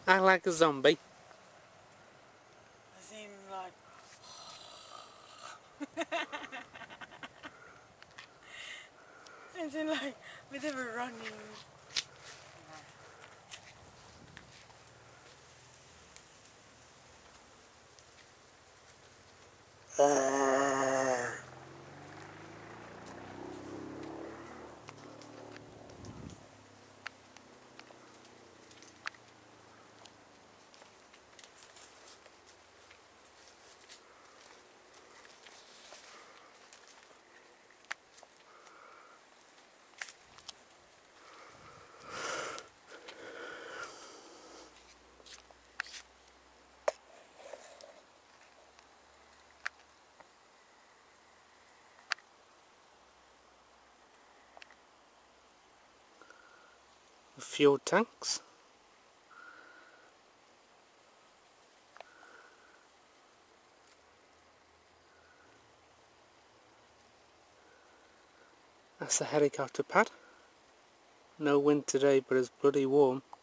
Act like a zombie. I seem like... I seem like a bit of a running... Fuel tanks. That's the helicopter pad. No wind today, but it's bloody warm.